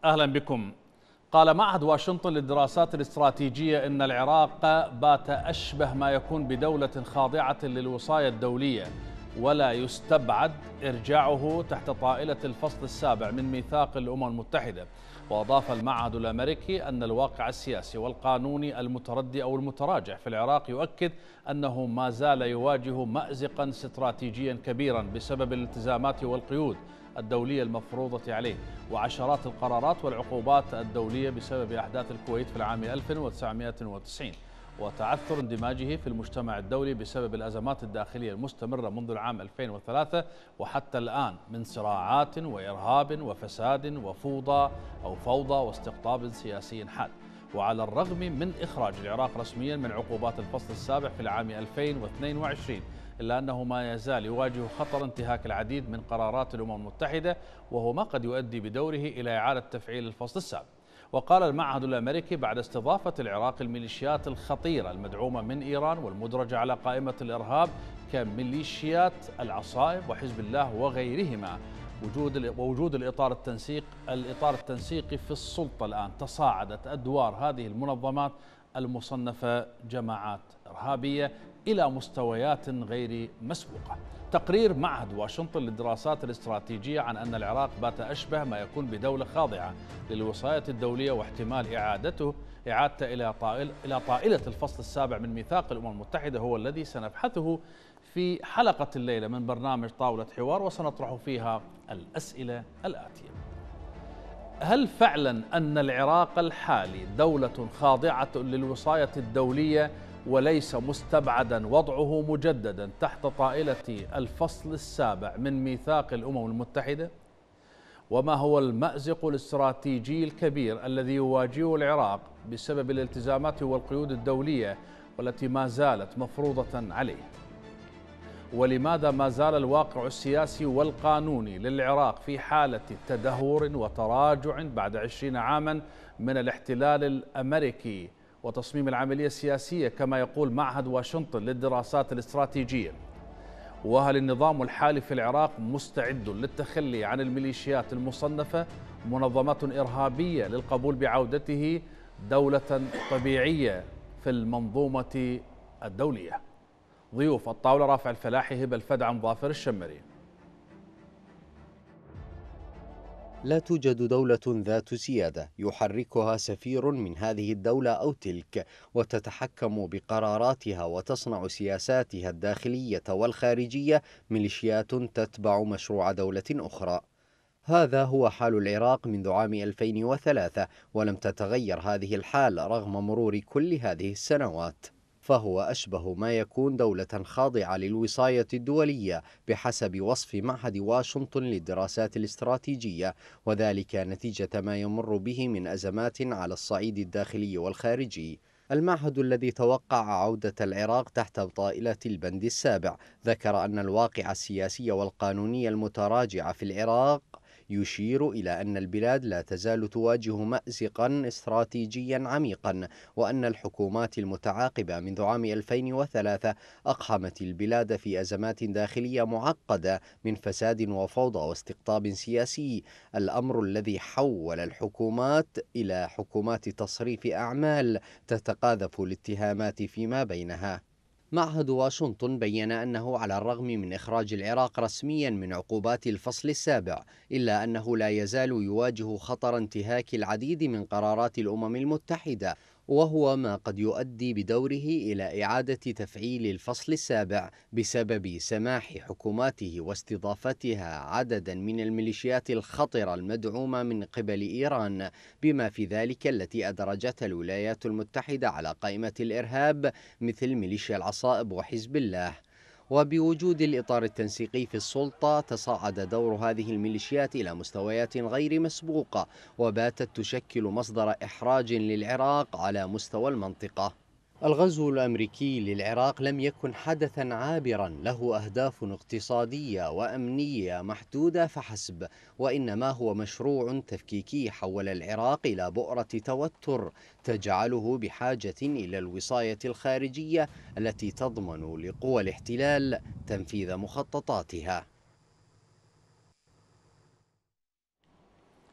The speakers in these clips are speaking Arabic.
أهلا بكم. قال معهد واشنطن للدراسات الاستراتيجية إن العراق بات أشبه ما يكون بدولة خاضعة للوصاية الدولية، ولا يستبعد إرجاعه تحت طائلة الفصل السابع من ميثاق الأمم المتحدة. وأضاف المعهد الأمريكي أن الواقع السياسي والقانوني المتردي أو المتراجع في العراق يؤكد أنه ما زال يواجه مأزقا استراتيجيا كبيرا بسبب الالتزامات والقيود الدولية المفروضة عليه، وعشرات القرارات والعقوبات الدولية بسبب أحداث الكويت في العام 1990 وتعثر اندماجه في المجتمع الدولي بسبب الأزمات الداخلية المستمرة منذ العام 2003 وحتى الآن من صراعات وإرهاب وفساد وفوضى واستقطاب سياسي حاد. وعلى الرغم من إخراج العراق رسميا من عقوبات الفصل السابع في العام 2022 إلا أنه ما يزال يواجه خطر انتهاك العديد من قرارات الأمم المتحدة، وهو ما قد يؤدي بدوره إلى إعادة تفعيل الفصل السابع. وقال المعهد الأمريكي بعد استضافة العراق الميليشيات الخطيرة المدعومة من إيران والمدرجة على قائمة الإرهاب كميليشيات العصائب وحزب الله وغيرهما، ووجود الإطار التنسيقي في السلطة الآن، تصاعدت أدوار هذه المنظمات المصنفة جماعات إرهابية إلى مستويات غير مسبوقة. تقرير معهد واشنطن للدراسات الاستراتيجية عن أن العراق بات أشبه ما يكون بدولة خاضعة للوصاية الدولية واحتمال إعادته إلى طائلة الفصل السابع من ميثاق الأمم المتحدة هو الذي سنبحثه في حلقة الليلة من برنامج طاولة حوار، وسنطرح فيها الأسئلة الآتية: هل فعلا أن العراق الحالي دولة خاضعة للوصاية الدولية وليس مستبعدا وضعه مجددا تحت طائلة الفصل السابع من ميثاق الأمم المتحدة؟ وما هو المأزق الاستراتيجي الكبير الذي يواجهه العراق بسبب الالتزامات والقيود الدولية والتي ما زالت مفروضة عليه؟ ولماذا ما زال الواقع السياسي والقانوني للعراق في حالة تدهور وتراجع بعد 20 عاما من الاحتلال الأمريكي وتصميم العملية السياسية كما يقول معهد واشنطن للدراسات الاستراتيجية؟ وهل النظام الحالي في العراق مستعد للتخلي عن الميليشيات المصنفة منظمات إرهابية للقبول بعودته دولة طبيعية في المنظومة الدولية؟ ضيوف الطاولة: رافع الفلاحي، هبة الفدعم، ظافر الشمري. لا توجد دولة ذات سيادة يحركها سفير من هذه الدولة أو تلك وتتحكم بقراراتها وتصنع سياساتها الداخلية والخارجية ميليشيات تتبع مشروع دولة أخرى. هذا هو حال العراق منذ عام 2003، ولم تتغير هذه الحال رغم مرور كل هذه السنوات، فهو أشبه ما يكون دولة خاضعة للوصاية الدولية بحسب وصف معهد واشنطن للدراسات الاستراتيجية، وذلك نتيجة ما يمر به من أزمات على الصعيد الداخلي والخارجي. المعهد الذي توقع عودة العراق تحت طائلة البند السابع ذكر أن الواقع السياسي والقانوني المتراجع في العراق يشير إلى أن البلاد لا تزال تواجه مأزقا استراتيجيا عميقا، وأن الحكومات المتعاقبة منذ عام 2003 أقحمت البلاد في أزمات داخلية معقدة من فساد وفوضى واستقطاب سياسي، الأمر الذي حول الحكومات إلى حكومات تصريف أعمال تتقاذف الاتهامات فيما بينها. معهد واشنطن بيّن أنه على الرغم من إخراج العراق رسميا من عقوبات الفصل السابع، إلا أنه لا يزال يواجه خطر انتهاك العديد من قرارات الأمم المتحدة، وهو ما قد يؤدي بدوره إلى إعادة تفعيل الفصل السابع بسبب سماح حكوماته واستضافتها عددا من الميليشيات الخطرة المدعومة من قبل إيران، بما في ذلك التي أدرجتها الولايات المتحدة على قائمة الإرهاب مثل ميليشيا العصائب وحزب الله. وبوجود الإطار التنسيقي في السلطة تصاعد دور هذه الميليشيات إلى مستويات غير مسبوقة، وباتت تشكل مصدر إحراج للعراق على مستوى المنطقة. الغزو الأمريكي للعراق لم يكن حدثا عابرا له أهداف اقتصادية وأمنية محدودة فحسب، وإنما هو مشروع تفكيكي حول العراق إلى بؤرة توتر تجعله بحاجة إلى الوصاية الخارجية التي تضمن لقوى الاحتلال تنفيذ مخططاتها.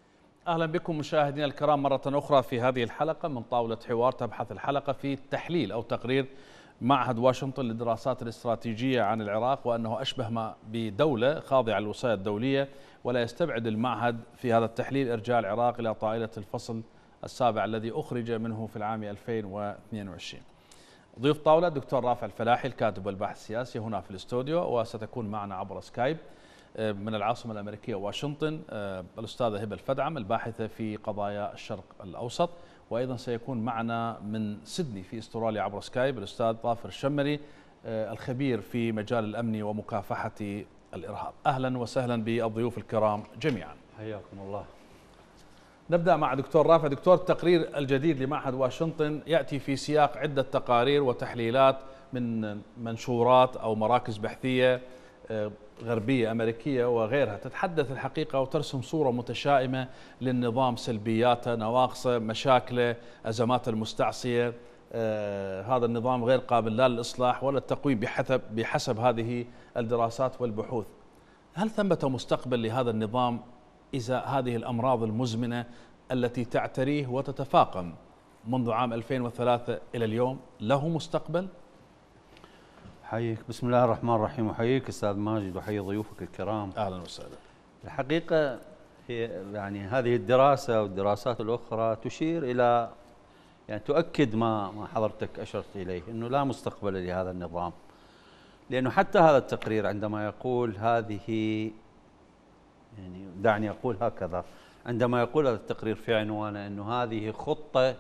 أهلا بكم مشاهدينا الكرام مرة أخرى في هذه الحلقة من طاولة حوار. تبحث الحلقة في تحليل أو تقرير معهد واشنطن للدراسات الاستراتيجية عن العراق، وأنه أشبه ما بدولة خاضعة للوصاية الدولية، ولا يستبعد المعهد في هذا التحليل إرجاع العراق إلى طائلة الفصل السابع الذي أخرج منه في العام 2022. ضيوف طاولة الدكتور رافع الفلاحي الكاتب والباحث السياسي هنا في الاستوديو، وستكون معنا عبر سكايب من العاصمة الأمريكية واشنطن الأستاذة هبة الفدعم الباحثة في قضايا الشرق الأوسط، وأيضا سيكون معنا من سيدني في استراليا عبر سكايب الأستاذ ظافر الشمري الخبير في مجال الأمن ومكافحة الإرهاب. أهلا وسهلا بالضيوف الكرام جميعا. حياكم الله. نبدأ مع دكتور رافع. دكتور، التقرير الجديد لمعهد واشنطن يأتي في سياق عدة تقارير وتحليلات من منشورات أو مراكز بحثية غربية أمريكية وغيرها، تتحدث الحقيقة وترسم صورة متشائمة للنظام، سلبياته، نواقصه، مشاكله، أزمات المستعصية. هذا النظام غير قابل لا للإصلاح ولا التقويم بحسب هذه الدراسات والبحوث. هل ثمة مستقبل لهذا النظام إذا هذه الأمراض المزمنة التي تعتريه وتتفاقم منذ عام 2003 إلى اليوم له مستقبل؟ حييك، بسم الله الرحمن الرحيم، وحييك استاذ ماجد وحيي ضيوفك الكرام. اهلا وسهلا. الحقيقه هي يعني هذه الدراسه والدراسات الاخرى تشير الى يعني تؤكد ما حضرتك اشرت اليه، انه لا مستقبل لهذا النظام. لانه حتى هذا التقرير عندما يقول هذه، يعني دعني اقول هكذا، عندما يقول هذا التقرير في عنوانه انه هذه خطه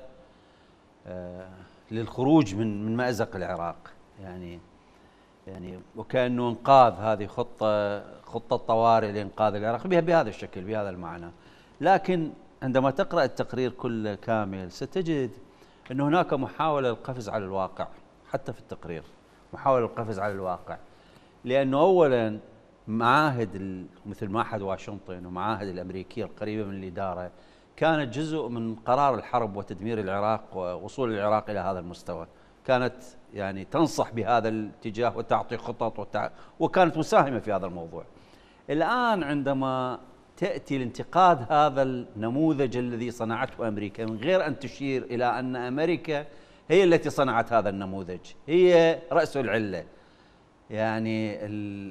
للخروج من مأزق العراق، يعني وكأنه انقاذ، هذه خطة طوارئ لإنقاذ العراق بهذا الشكل، بهذا المعنى. لكن عندما تقرأ التقرير كله كامل ستجد أن هناك محاولة للقفز على الواقع، حتى في التقرير محاولة للقفز على الواقع. لأنه أولا معاهد مثل معهد واشنطن ومعاهد الأمريكية القريبة من الإدارة كانت جزء من قرار الحرب وتدمير العراق ووصول العراق إلى هذا المستوى، كانت يعني تنصح بهذا الاتجاه وتعطي خطط وكانت مساهمة في هذا الموضوع. الآن عندما تأتي لانتقاد هذا النموذج الذي صنعته أمريكا من غير أن تشير إلى أن أمريكا هي التي صنعت هذا النموذج، هي رأس العلة. يعني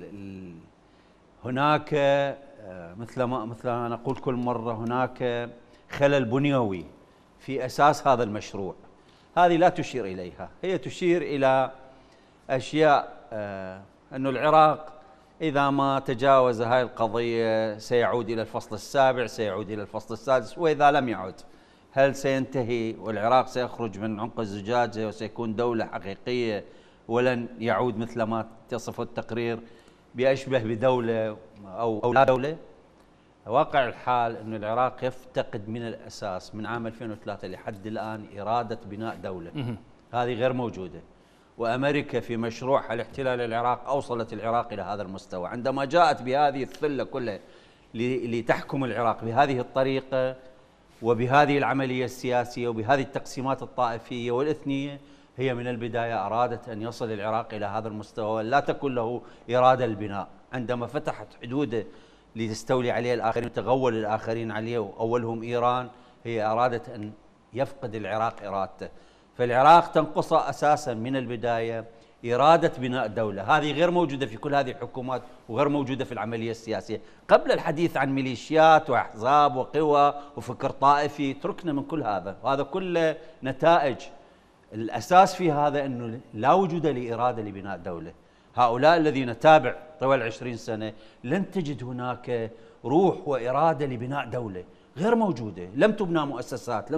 هناك مثل ما نقول كل مرة، هناك خلل بنيوي في أساس هذا المشروع. هذه لا تشير إليها، هي تشير إلى أشياء، أن العراق إذا ما تجاوز هذه القضية سيعود إلى الفصل السابع، سيعود إلى الفصل السادس، وإذا لم يعد هل سينتهي والعراق سيخرج من عنق الزجاجة وسيكون دولة حقيقية ولن يعود مثل ما تصف التقرير بأشبه بدولة أو لا دولة. واقع الحال أن العراق يفتقد من الأساس من عام 2003 لحد الآن إرادة بناء دولة، هذه غير موجودة. وأمريكا في مشروعها لاحتلال العراق أوصلت العراق إلى هذا المستوى. عندما جاءت بهذه الثلة كلها لتحكم العراق بهذه الطريقة وبهذه العملية السياسية وبهذه التقسيمات الطائفية والإثنية، هي من البداية أرادت أن يصل العراق إلى هذا المستوى، لا تكن له إرادة البناء. عندما فتحت حدوده لتستولي عليه الآخرين وتغول الآخرين عليه وأولهم إيران، هي أرادت أن يفقد العراق إرادته. فالعراق تنقص أساسا من البداية إرادة بناء دولة، هذه غير موجودة في كل هذه الحكومات وغير موجودة في العملية السياسية. قبل الحديث عن ميليشيات وأحزاب وقوى وفكر طائفي تركنا من كل هذا، وهذا كله نتائج. الأساس في هذا أنه لا وجود لإرادة لبناء دولة. هؤلاء الذين نتابع طوال 20 سنة لن تجد هناك روح وإرادة لبناء دولة، غير موجودة. لم تبنى مؤسسات،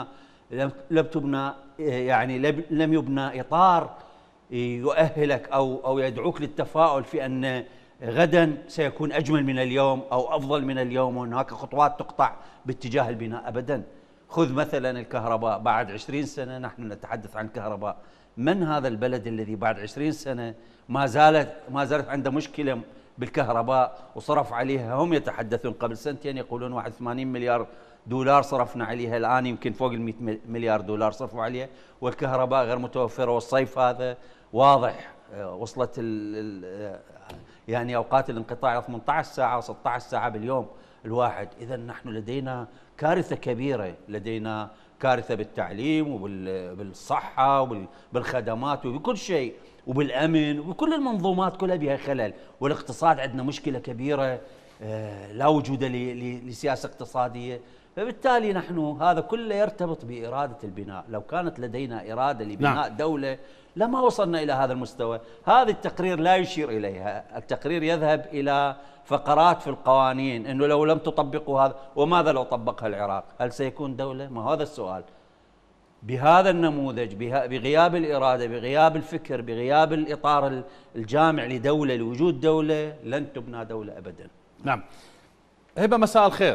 لم تبنى يعني لم يبنى إطار يؤهلك أو يدعوك للتفاؤل في أن غدا سيكون أجمل من اليوم أو أفضل من اليوم، وهناك خطوات تقطع باتجاه البناء أبدا. خذ مثلا الكهرباء، بعد 20 سنة نحن نتحدث عن كهرباء. من هذا البلد الذي بعد 20 سنة ما زالت عنده مشكلة بالكهرباء وصرف عليها؟ هم يتحدثون قبل سنتين يقولون 81 مليار دولار صرفنا عليها، الآن يمكن فوق ال 100 مليار دولار صرفوا عليها، والكهرباء غير متوفرة. والصيف هذا واضح وصلت يعني أوقات الانقطاع 18 ساعة و16 ساعة باليوم. الواحد. إذا نحن لدينا كارثة كبيرة، لدينا كارثة بالتعليم وبالصحة وبالخدمات وبكل شيء وبالأمن وبكل المنظومات كلها بها خلل. والاقتصاد عندنا مشكلة كبيرة، لا وجود لسياسة اقتصادية. فبالتالي نحن هذا كله يرتبط بإرادة البناء. لو كانت لدينا إرادة لبناء دولة لما وصلنا إلى هذا المستوى. هذا التقرير لا يشير إليها، التقرير يذهب إلى فقرات في القوانين، أنه لو لم تطبقوا هذا، وماذا لو طبقها العراق؟ هل سيكون دولة؟ ما هذا السؤال. بهذا النموذج، بغياب الإرادة، بغياب الفكر، بغياب الإطار الجامع لدولة، لوجود دولة، لن تبنى دولة أبدا. نعم. هبة، مساء الخير.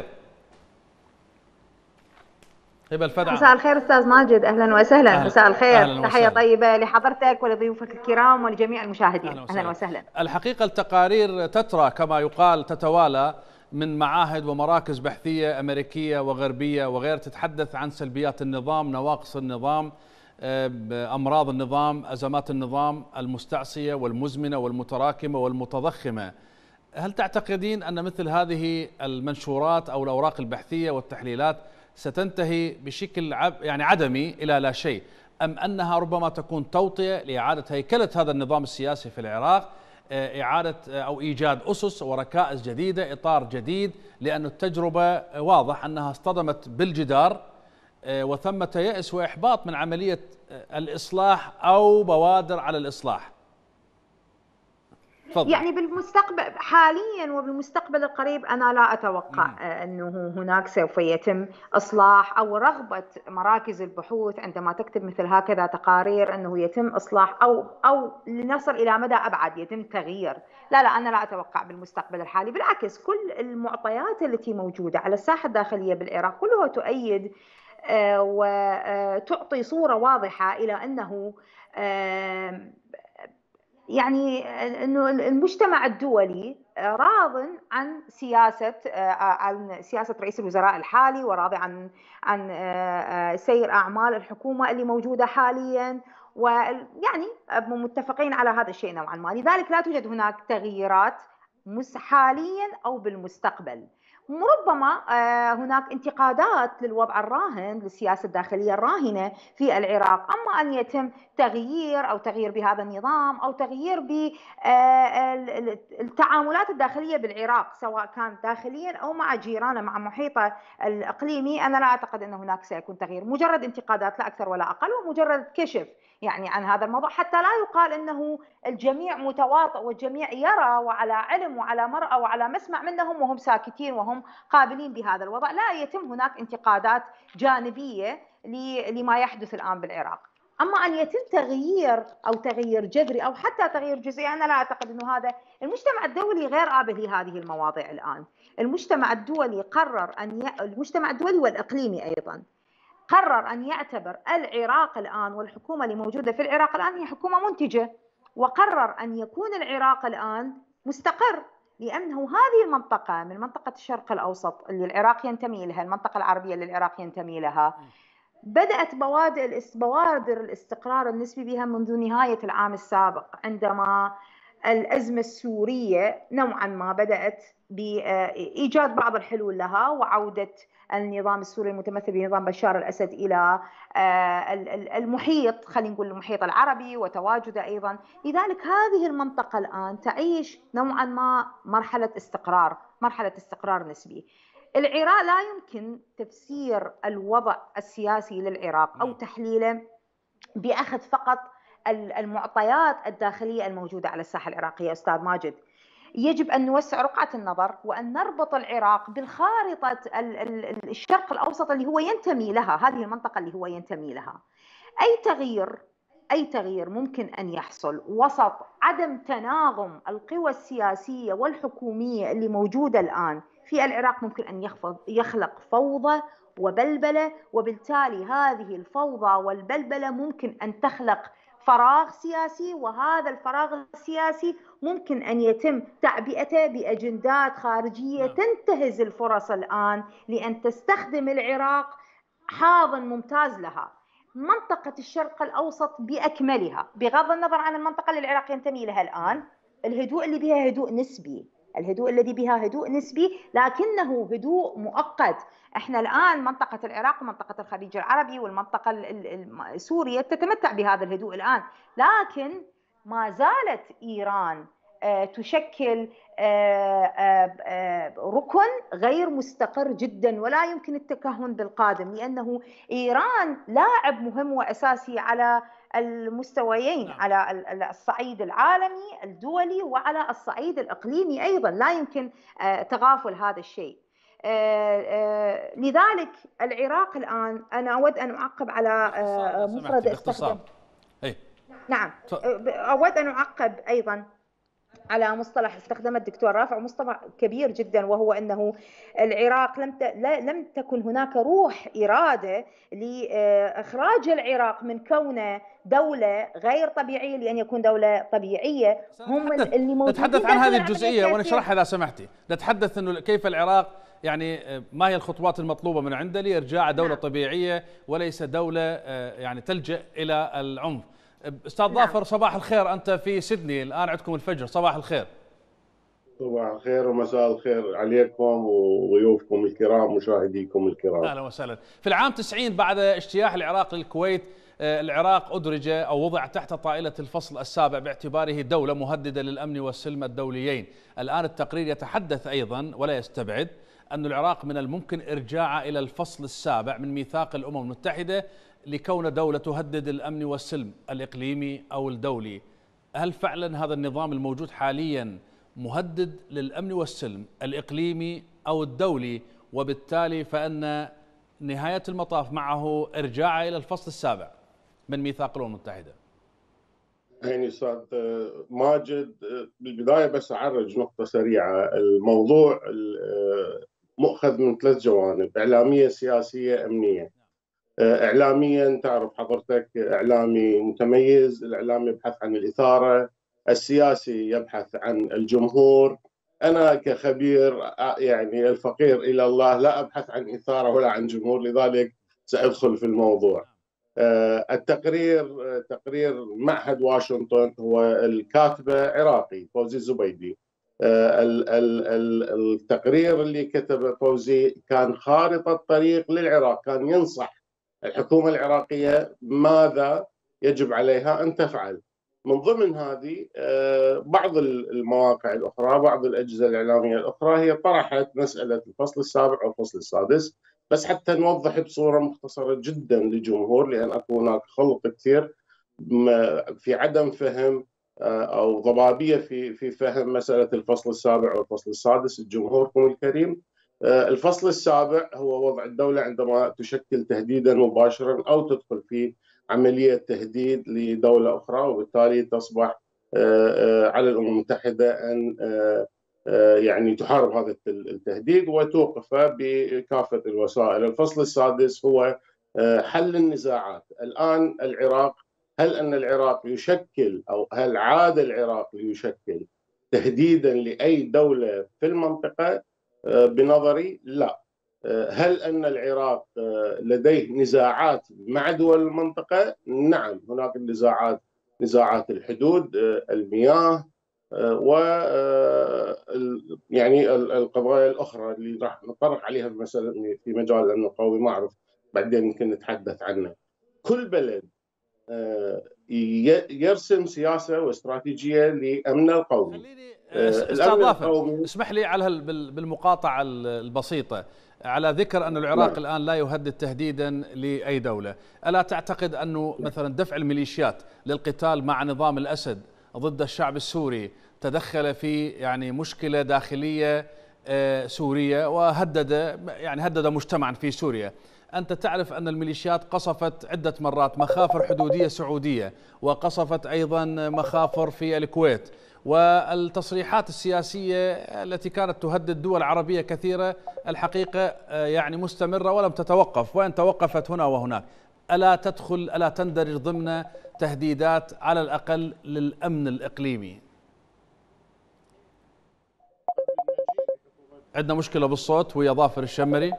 هبة الفدعة. مساء الخير أستاذ ماجد، أهلا وسهلا. مساء الخير، تحية طيبة لحضرتك ولضيوفك الكرام ولجميع المشاهدين. أهلا وسهلا. الحقيقة التقارير تترى كما يقال، تتوالى من معاهد ومراكز بحثية أمريكية وغربية وغير، تتحدث عن سلبيات النظام، نواقص النظام، أمراض النظام، أزمات النظام المستعصية والمزمنة والمتراكمة والمتضخمة. هل تعتقدين أن مثل هذه المنشورات أو الأوراق البحثية والتحليلات ستنتهي بشكل يعني عدمي إلى لا شيء، أم أنها ربما تكون توطية لإعادة هيكلة هذا النظام السياسي في العراق، إعادة أو إيجاد أسس وركائز جديدة، إطار جديد؟ لأن التجربة واضح أنها اصطدمت بالجدار، وثمة يأس وإحباط من عملية الإصلاح أو بوادر على الإصلاح. فضل. يعني بالمستقبل حاليا وبالمستقبل القريب أنا لا أتوقع أنه هناك سوف يتم إصلاح، أو رغبة مراكز البحوث عندما تكتب مثل هكذا تقارير أنه يتم إصلاح أو لنصل إلى مدى أبعد يتم تغيير. لا أنا لا أتوقع بالمستقبل الحالي. بالعكس، كل المعطيات التي موجودة على الساحة الداخلية بالعراق كلها تؤيد وتعطي صورة واضحة إلى أنه يعني أنه المجتمع الدولي راض عن سياسة رئيس الوزراء الحالي، وراضي عن سير أعمال الحكومة اللي موجودة حاليا، ويعني متفقين على هذا الشيء نوعا ما. لذلك لا توجد هناك تغييرات حاليا أو بالمستقبل. ربما هناك انتقادات للوضع الراهن، للسياسة الداخلية الراهنة في العراق، أما أن يتم تغيير بهذا النظام أو تغيير بالتعاملات الداخلية بالعراق، سواء كان داخليا أو مع جيرانه، مع محيطه الإقليمي، أنا لا أعتقد أن هناك سيكون تغيير. مجرد انتقادات لا أكثر ولا أقل، ومجرد كشف يعني عن هذا الموضوع، حتى لا يقال أنه الجميع متواطئ والجميع يرى وعلى علم وعلى مرأى وعلى مسمع منهم وهم ساكتين وهم قابلين بهذا الوضع. لا، يتم هناك انتقادات جانبية لما يحدث الآن بالعراق. أما أن يتم تغيير أو تغيير جذري أو حتى تغيير جزئي، أنا لا أعتقد أنه هذا. المجتمع الدولي غير آبه لهذه المواضيع الآن. المجتمع الدولي المجتمع الدولي والإقليمي أيضا قرر أن يعتبر العراق الآن والحكومة اللي موجودة في العراق الآن هي حكومة منتجة، وقرر أن يكون العراق الآن مستقر، لأنه هذه المنطقة من منطقة الشرق الأوسط اللي العراق ينتمي لها، المنطقة العربية اللي العراق ينتمي لها، بدأت بوادر الاستقرار النسبي بها منذ نهاية العام السابق، عندما الأزمة السورية نوعا ما بدأت بإيجاد بعض الحلول لها، وعودة النظام السوري المتمثل بنظام بشار الأسد إلى المحيط، خلينا نقول المحيط العربي، وتواجده أيضا. لذلك هذه المنطقة الآن تعيش نوعا ما مرحلة استقرار نسبي. العراق لا يمكن تفسير الوضع السياسي للعراق أو تحليله بأخذ فقط المعطيات الداخلية الموجودة على الساحة العراقية. أستاذ ماجد، يجب أن نوسع رقعة النظر وأن نربط العراق بالخارطة الشرق الأوسط اللي هو ينتمي لها، هذه المنطقة اللي هو ينتمي لها. أي تغيير ممكن أن يحصل وسط عدم تناغم القوى السياسية والحكومية اللي موجودة الآن في العراق ممكن أن يخلق فوضى وبلبلة، وبالتالي هذه الفوضى والبلبلة ممكن أن تخلق فراغ سياسي، وهذا الفراغ السياسي ممكن أن يتم تعبئته بأجندات خارجية تنتهز الفرص الآن لأن تستخدم العراق حاضن ممتاز لها. منطقة الشرق الأوسط بأكملها، بغض النظر عن المنطقة اللي العراق ينتمي لها الآن، الهدوء اللي بها هدوء نسبي. الهدوء الذي بها هدوء نسبي لكنه هدوء مؤقت. احنا الآن منطقة العراق ومنطقة الخليج العربي والمنطقة سوريا تتمتع بهذا الهدوء الآن، لكن ما زالت إيران تشكل ركن غير مستقر جدا ولا يمكن التكهن بالقادم، لأنه إيران لاعب مهم وأساسي على المستويين، على الصعيد العالمي الدولي وعلى الصعيد الإقليمي أيضا، لا يمكن تغافل هذا الشيء. لذلك العراق الآن أنا أود أن أعقب على مفرد استخدم. نعم، أود أن أعقب أيضا على مصطلح استخدمه الدكتور رافع، مصطلح كبير جدا، وهو أنه العراق لم تكن هناك روح إرادة لإخراج العراق من كونه دولة غير طبيعية لأن يكون دولة طبيعية. هم اللي موجودين. نتحدث عن هذه الجزئية ونشرحها إذا سمحتي. نتحدث أنه كيف العراق يعني ما هي الخطوات المطلوبة من عنده لإرجاع دولة طبيعية وليس دولة يعني تلجأ إلى العنف. أستاذ ظافر، صباح الخير، أنت في سيدني الآن عندكم الفجر، صباح الخير. صباح الخير ومساء الخير عليكم وضيوفكم الكرام مشاهديكم الكرام. أهلا وسهلا. في العام 90 بعد اجتياح العراق للكويت، العراق أدرج أو وضع تحت طائلة الفصل السابع باعتباره دولة مهددة للأمن والسلم الدوليين. الآن التقرير يتحدث أيضا ولا يستبعد أن العراق من الممكن إرجاعه إلى الفصل السابع من ميثاق الأمم المتحدة لكون دولة تهدد الأمن والسلم الإقليمي أو الدولي. هل فعلا هذا النظام الموجود حاليا مهدد للأمن والسلم الإقليمي أو الدولي، وبالتالي فإن نهاية المطاف معه إرجاعه إلى الفصل السابع من ميثاق الأمم المتحدة؟ يعني أستاذ ماجد، بالبداية بس أعرج نقطة سريعة. الموضوع مؤخذ من 3 جوانب: إعلامية، سياسية، أمنية. إعلاميا تعرف حضرتك إعلامي متميز، الإعلامي يبحث عن الإثارة، السياسي يبحث عن الجمهور. أنا كخبير يعني الفقير إلى الله لا أبحث عن إثارة ولا عن جمهور، لذلك سأدخل في الموضوع. التقرير تقرير معهد واشنطن، هو الكاتبة عراقي فوزي الزبيدي. التقرير اللي كتبه فوزي كان خارطة طريق للعراق، كان ينصح الحكومة العراقية ماذا يجب عليها أن تفعل. من ضمن هذه بعض المواقع الأخرى، بعض الأجهزة الإعلامية الأخرى هي طرحت مسألة الفصل السابع أو الفصل السادس، بس حتى نوضح بصورة مختصرة جدا للجمهور، لأن أكو هناك خلط كثير في عدم فهم أو ضبابية في فهم مسألة الفصل السابع أو الفصل السادس. جمهوركم الكريم، الفصل السابع هو وضع الدولة عندما تشكل تهديدا مباشرا أو تدخل في عملية تهديد لدولة أخرى، وبالتالي تصبح على الأمم المتحدة أن يعني تحارب هذا التهديد وتوقفه بكافة الوسائل. الفصل السادس هو حل النزاعات. الآن العراق، هل أن العراق يشكل أو هل عاد العراق ليشكل تهديدا لأي دولة في المنطقة؟ بنظري لا. هل أن العراق لديه نزاعات مع دول المنطقة؟ نعم، هناك نزاعات الحدود، المياه، و يعني القضايا الأخرى اللي راح نطرق عليها مثلا في مجال الأمن القومي، ما أعرف بعدين يمكن نتحدث عنه. كل بلد يرسم سياسة واستراتيجية لأمن القومي. أستاذ ظافر، اسمح لي على بالمقاطعة البسيطة، على ذكر أن العراق الآن لا يهدد تهديدا لأي دولة، ألا تعتقد أنه مثلا دفع الميليشيات للقتال مع نظام الأسد ضد الشعب السوري تدخل في يعني مشكلة داخلية سورية وهدد مجتمعا في سوريا؟ أنت تعرف أن الميليشيات قصفت عدة مرات مخافر حدودية سعودية، وقصفت أيضا مخافر في الكويت، والتصريحات السياسية التي كانت تهدد دول عربية كثيرة الحقيقة يعني مستمرة ولم تتوقف، وإن توقفت هنا وهناك. ألا تندرج ضمن تهديدات على الأقل للأمن الإقليمي؟ عندنا مشكلة بالصوت ويا ظافر الشمري.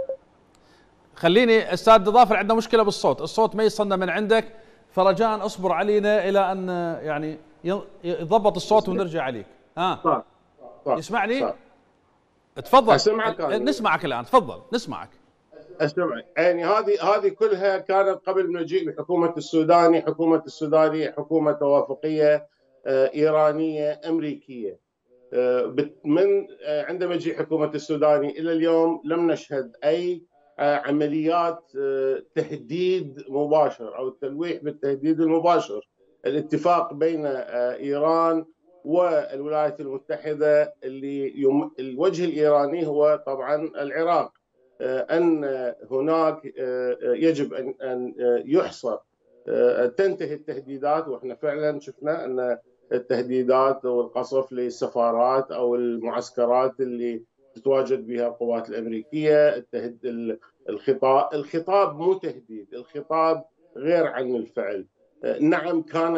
خليني أستاذ ظافر، عندنا مشكلة بالصوت، الصوت ما يصلنا من عندك، فرجاء اصبر علينا إلى أن يعني يضبط الصوت ونرجع عليك. يسمعني؟ تفضل. أسمعك نسمعك الآن، تفضل نسمعك. أسمعك. يعني هذه كلها كانت قبل مجيء بحكومة السوداني. حكومة السوداني حكومة توافقية إيرانية أمريكية. من عند مجيء حكومة السوداني إلى اليوم لم نشهد أي عمليات تهديد مباشر أو التلويح بالتهديد المباشر. الاتفاق بين إيران والولايات المتحدة الوجه الإيراني هو طبعا العراق، أن هناك يجب أن يحصر تنتهي التهديدات. وإحنا فعلا شفنا أن التهديدات والقصف للسفارات أو المعسكرات اللي تتواجد بها القوات الأمريكية. الخطاب مو تهديد، الخطاب غير عن الفعل. نعم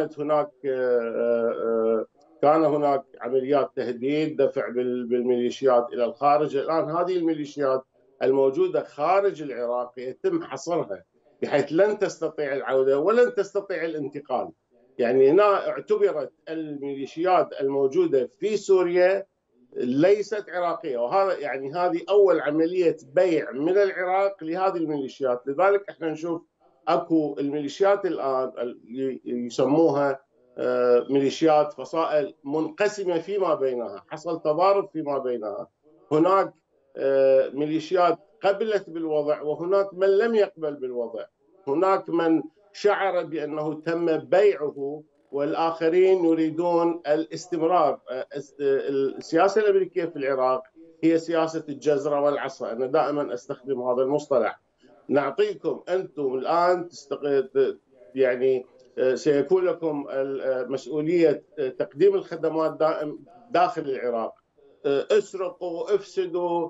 كان هناك عمليات تهديد، دفع بالميليشيات إلى الخارج. الآن هذه الميليشيات الموجودة خارج العراق يتم حصرها بحيث لن تستطيع العودة ولن تستطيع الانتقال. يعني هنا اعتبرت الميليشيات الموجودة في سوريا ليست عراقية، وهذا يعني هذه أول عملية بيع من العراق لهذه الميليشيات. لذلك احنا نشوف اكو الميليشيات الآن يسموها ميليشيات فصائل منقسمة فيما بينها، حصل تضارب فيما بينها. هناك ميليشيات قبلت بالوضع وهناك من لم يقبل بالوضع. هناك من شعر بأنه تم بيعه والآخرين يريدون الاستمرار. السياسة الأمريكية في العراق هي سياسة الجزرة والعصا. أنا دائما أستخدم هذا المصطلح. نعطيكم أنتم الآن يعني سيكون لكم مسؤولية تقديم الخدمات داخل العراق. اسرقوا افسدوا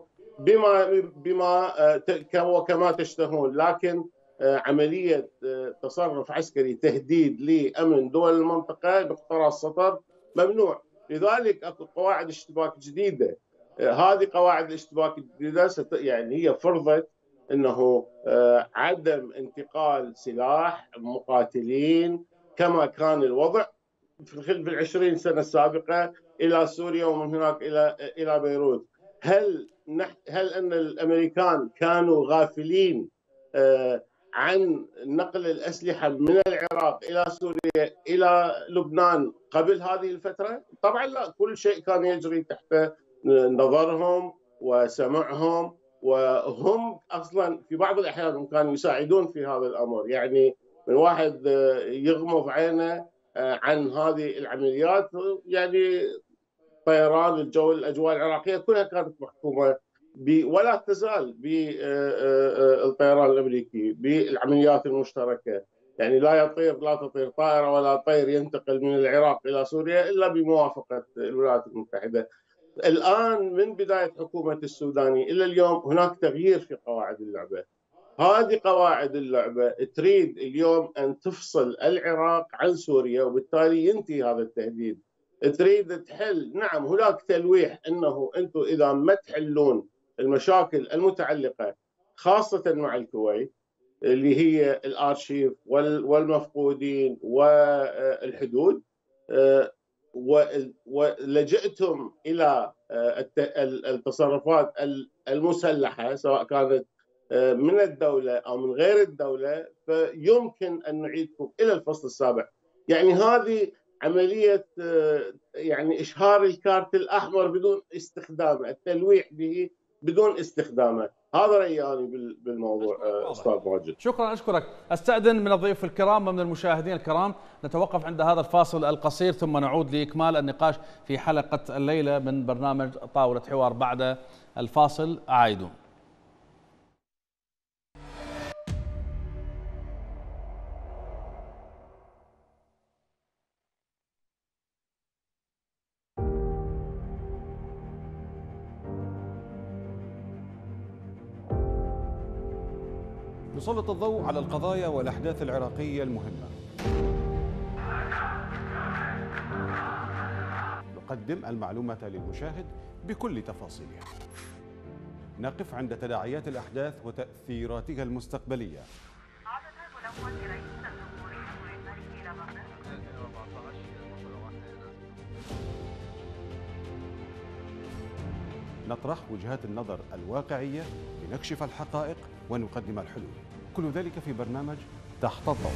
كما تشتهون، لكن عملية تصرف عسكري تهديد لأمن دول المنطقة باقتراص سطر ممنوع. لذلك اكو قواعد اشتباك جديدة. هذه قواعد الاشتباك الجديدة يعني هي فرضت انه عدم انتقال سلاح مقاتلين كما كان الوضع في العشرين سنة السابقة إلى سوريا ومن هناك إلى بيروت. هل أن الأمريكان كانوا غافلين عن نقل الأسلحة من العراق إلى سوريا إلى لبنان قبل هذه الفترة؟ طبعا لا، كل شيء كان يجري تحت نظرهم وسمعهم، وهم أصلا في بعض الأحيان كانوا يساعدون في هذا الأمر. يعني من واحد يغمض عينه عن هذه العمليات. يعني طيران الجو، الأجواء العراقية كلها كانت محكومة ولا تزال بالطيران الأمريكي بالعمليات المشتركة. يعني لا تطير طائرة ولا طير ينتقل من العراق إلى سوريا إلا بموافقة الولايات المتحدة. الآن من بداية حكومة السوداني إلى اليوم هناك تغيير في قواعد اللعبة. هذه قواعد اللعبة تريد اليوم أن تفصل العراق عن سوريا وبالتالي ينتهي هذا التهديد. تريد تحل، نعم هناك تلويح أنه أنتم إذا ما تحلون المشاكل المتعلقة خاصة مع الكويت اللي هي الارشيف والمفقودين والحدود، ولجئتم إلى التصرفات المسلحة سواء كانت من الدولة أو من غير الدولة، فيمكن أن نعيدكم إلى الفصل السابع. يعني هذه عملية يعني إشهار الكارت الأحمر بدون استخدامه، التلويح به بدون استخدامه. هذا رأيي بالموضوع أستاذ ماجد. شكرا، أشكرك. أستأذن من الضيوف الكرام ومن المشاهدين الكرام نتوقف عند هذا الفاصل القصير ثم نعود لإكمال النقاش في حلقة الليلة من برنامج طاولة حوار. بعد الفاصل عايدون. نسلط الضوء على القضايا والأحداث العراقية المهمة. نقدم المعلومة للمشاهد بكل تفاصيلها. نقف عند تداعيات الأحداث وتأثيراتها المستقبلية. نطرح وجهات النظر الواقعية لنكشف الحقائق ونقدم الحلول، كل ذلك في برنامج تحت الضوء.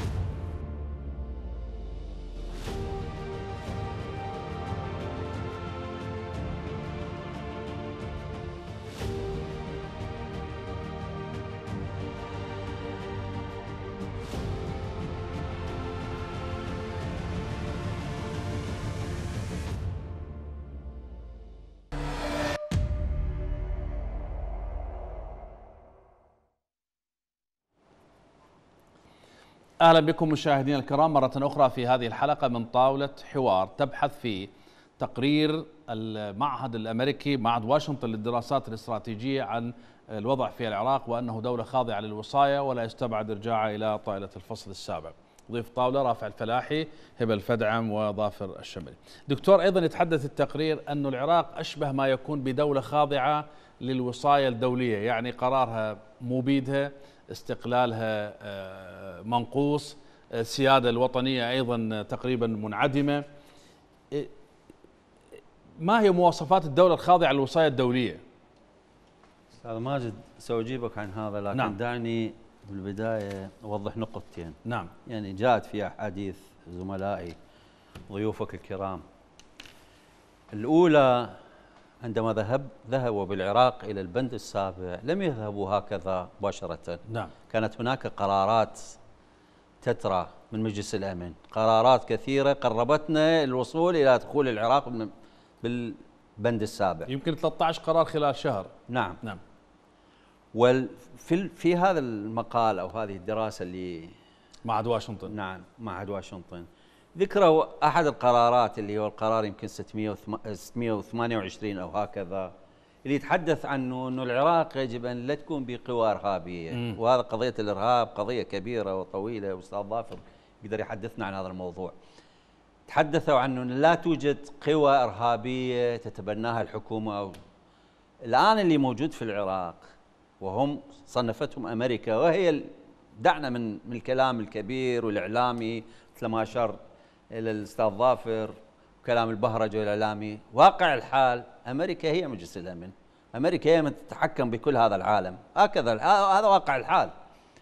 أهلا بكم مشاهدينا الكرام مرة أخرى في هذه الحلقة من طاولة حوار تبحث في تقرير المعهد الأمريكي معهد واشنطن للدراسات الاستراتيجية عن الوضع في العراق وأنه دولة خاضعة للوصاية ولا يستبعد إرجاعها إلى طائلة الفصل السابع. ضيف طاولة رافع الفلاحي، هبة الفدعم، وظافر الشمري. دكتور، أيضا يتحدث التقرير أن العراق أشبه ما يكون بدولة خاضعة للوصاية الدولية، يعني قرارها مو بيدها، استقلالها منقوص، السيادة الوطنية أيضا تقريبا منعدمة. ما هي مواصفات الدولة الخاضعة للوصاية الدولية؟ أستاذ ماجد سأجيبك عن هذا، لكن نعم. دعني بالبداية أوضح نقطتين. نعم. يعني جاءت في أحاديث زملائي ضيوفك الكرام. الأولى، عندما ذهبوا بالعراق إلى البند السابع لم يذهبوا هكذا مباشرة. نعم. كانت هناك قرارات تترى من مجلس الأمن، قرارات كثيرة قربتنا الوصول إلى دخول العراق بالبند السابع. يمكن 13 قرار خلال شهر. نعم. نعم. في هذا المقال أو هذه الدراسة اللي معهد واشنطن، نعم معهد واشنطن، ذكروا أحد القرارات اللي هو القرار يمكن 628 أو هكذا، اللي يتحدث عنه أنه العراق يجب أن لا تكون بقوى إرهابية. وهذا قضية الإرهاب قضية كبيرة وطويلة، وأستاذ ظافر يقدر يحدثنا عن هذا الموضوع. تحدثوا عنه أن لا توجد قوى إرهابية تتبناها الحكومة الآن اللي موجود في العراق، وهم صنفتهم أمريكا، وهي دعنا من الكلام الكبير والإعلامي مثل ما أشار إلى الأستاذ ظافر وكلام البهرج والإعلامي. واقع الحال أمريكا هي مجلس الأمن، أمريكا هي من تتحكم بكل هذا العالم، هكذا هذا واقع الحال.